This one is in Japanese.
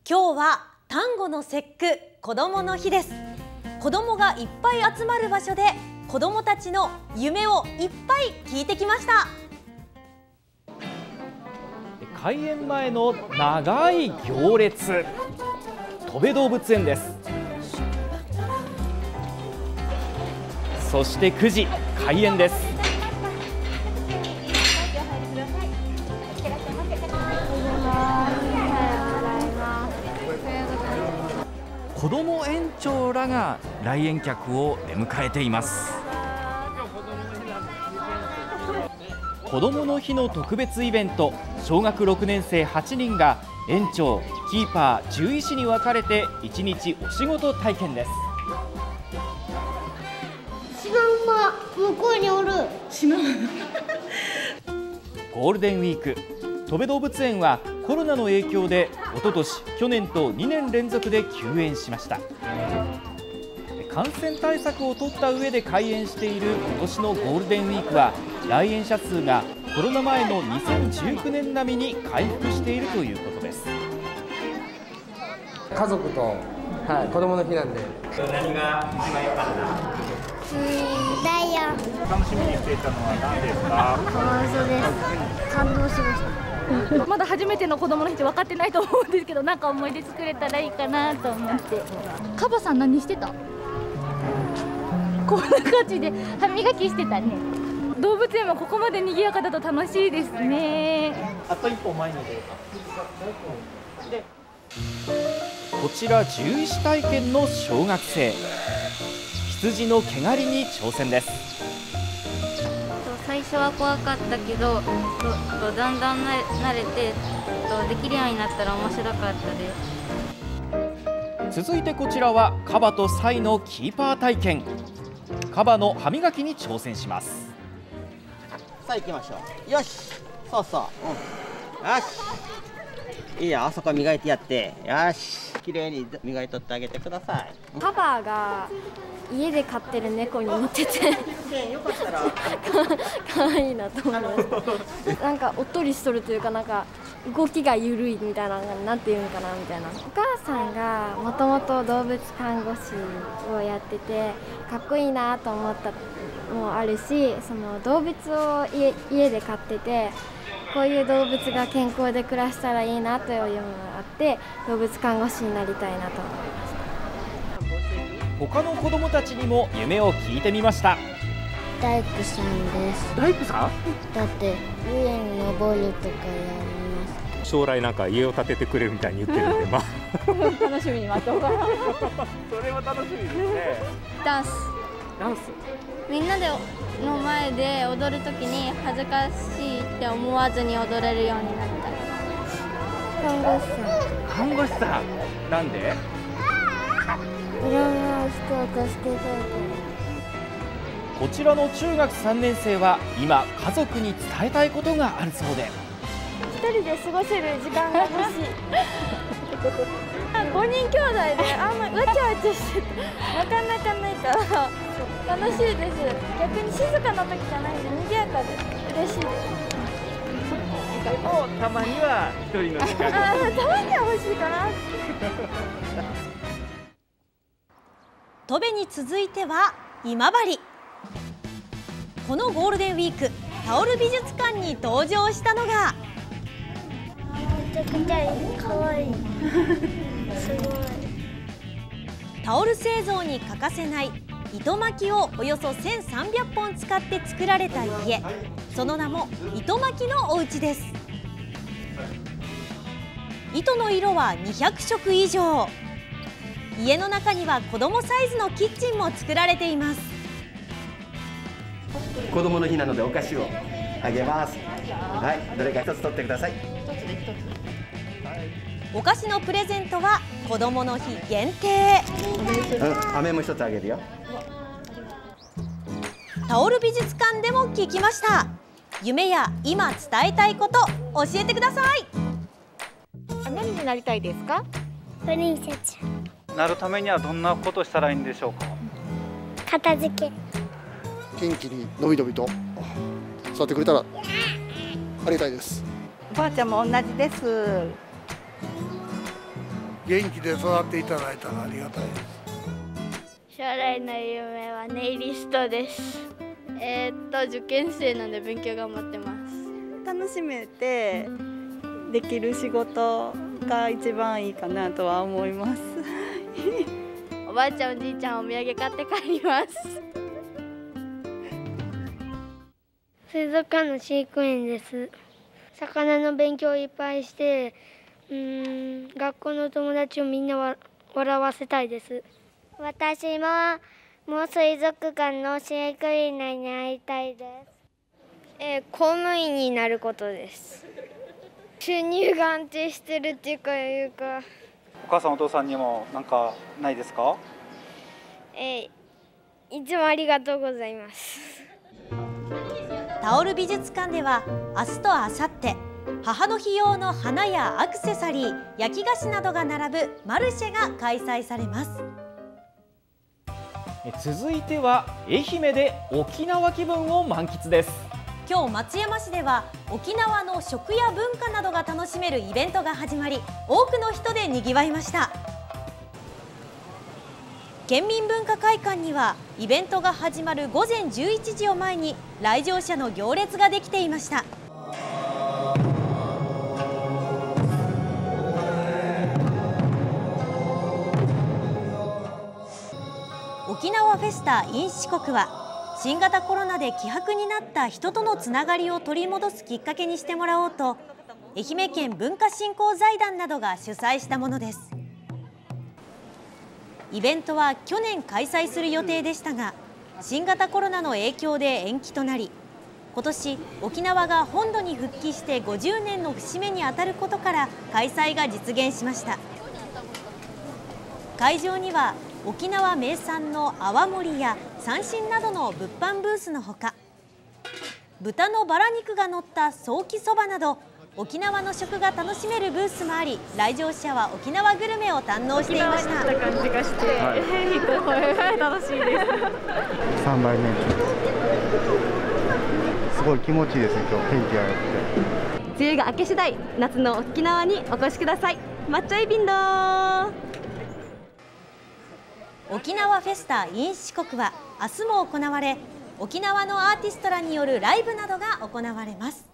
今日は端午の節句子どもの日です。子どもがいっぱい集まる場所で子どもたちの夢をいっぱい聞いてきました。 開園前の長い行列、とべ動物園です。そして9時開園です。子ども園長らが来園客を出迎えています。子どもの日の特別イベント、小学6年生8人が園長、キーパー、獣医師に分かれて1日お仕事体験です。 シマウマ向こうにおる。 ゴールデンウィーク、とべ動物園はコロナの影響でおととし、去年と2年連続で休園しました。感染対策を取った上で開園している今年のゴールデンウィークは来園者数がコロナ前の2019年並みに回復しているということです。 家族と、子供の日なんで。 何が一番良かった？ ダイヤ。 楽しみにしていたのは何ですか？ カワウソです。感動しました。 まだ初めての子供の日って分かってないと思うんですけど、なんか思い出作れたらいいかなと思って。カバさん何してた？こんな感じで歯磨きしてたね。動物園もここまで賑やかだと楽しいですね。 あと一歩前にでこちら獣医師体験の小学生、羊の毛刈りに挑戦です。 最初は怖かったけど、だんだん慣れてできるようになったら面白かったです。 続いてこちらはカバとサイのキーパー体験。カバの歯磨きに挑戦します。 さあ行きましょう。よし、そうそう、よし、いいよ、あそこ磨いてやって、よし、綺麗に磨いとってあげてください。 カバが家で飼ってる猫に似ててよかったら可愛いなと思いました。なんかおっとりしとるというか、なんか動きが緩いみたいな、なんていうんかなみたいな。お母さんがもともと動物看護師をやっててかっこいいなと思ったのもあるし、その動物を家で飼ってて、こういう動物が健康で暮らしたらいいなというのがあって、動物看護師になりたいなと思いました。 他の子どもたちにも夢を聞いてみました。 大工さんです。 大工さん？ だって上に登るとかやります。 将来なんか家を建ててくれるみたいに言ってるんで、 楽しみに待っておかな。 それは楽しみですね。 ダンス。 ダンス。 みんなの前で踊るときに恥ずかしいって思わずに踊れるようになりたい。 看護師さん。 看護師さん。なんで？ いろんな人を助けたいから。 こちらの中学3年生は今家族に伝えたいことがあるそうで。 一人で過ごせる時間が欲しい。5人兄弟であんまわちゃわちゃしててなかなかないから楽しいです。逆に静かな時じゃないんで賑やかで嬉しいです。 たまには一人の時間たまには欲しいかな。 とべに続いては今治。このゴールデンウィーク、タオル美術館に登場したのがめちゃくちゃ可愛い。すごい。 タオル製造に欠かせない糸巻きをおよそ1300本使って作られた家、その名も糸巻きのお家です。糸の色は200色以上。家の中には子供サイズのキッチンも作られています。 子供の日なのでお菓子をあげます。はい、どれか一つ取ってください。 お菓子のプレゼントは子供の日限定。 飴も一つあげるよ。 タオル美術館でも聞きました。夢や今伝えたいこと教えてください。 何になりたいですか？ プリンセスなるためにはどんなことしたらいいんでしょうか？ 片付け。 元気にのびのびと育ってくれたらありがたいです。 おばあちゃんも同じです。 元気で育っていただいたらありがたいです。 将来の夢はネイリストです。 受験生なんで勉強頑張ってます。 楽しめてできる仕事が一番いいかなとは思います。 おばあちゃんおじいちゃんお土産買って帰ります。 水族館の飼育員です。魚の勉強をいっぱいして、学校の友達をみんな笑わせたいです。私も水族館の飼育員になりたいです。公務員になることです。収入が安定してるっていうかお母さんお父さんにもなんかないですか？ いつもありがとうございます。 タオル美術館では明日と明後日、母の日用の花やアクセサリー、焼き菓子などが並ぶマルシェが開催されます。 続いては愛媛で沖縄気分を満喫です。 今日松山市では沖縄の食や文化などが楽しめるイベントが始まり、多くの人でにぎわいました。県民文化会館にはイベントが始まる午前11時を前に来場者の行列ができていました。沖縄フェスタ in 四国は新型コロナで希薄になった人とのつながりを取り戻すきっかけにしてもらおうと、愛媛県文化振興財団などが主催したものです。イベントは去年開催する予定でしたが、新型コロナの影響で延期となり、今年沖縄が本土に復帰して50年の節目にあたることから開催が実現しました。会場には沖縄名産の泡盛や三線などの物販ブースのほか、豚のバラ肉が乗ったソーキそばなど沖縄の食が楽しめるブースもあり、来場者は沖縄グルメを堪能していました。 沖縄に来た感じがして、楽しいです。 3倍目すごい気持ちいいですね。今日天気が良くて、 梅雨が明け次第夏の沖縄にお越しください。マッチョイビンドー。 沖縄フェスタ in 四国は明日も行われ、沖縄のアーティストらによるライブなどが行われます。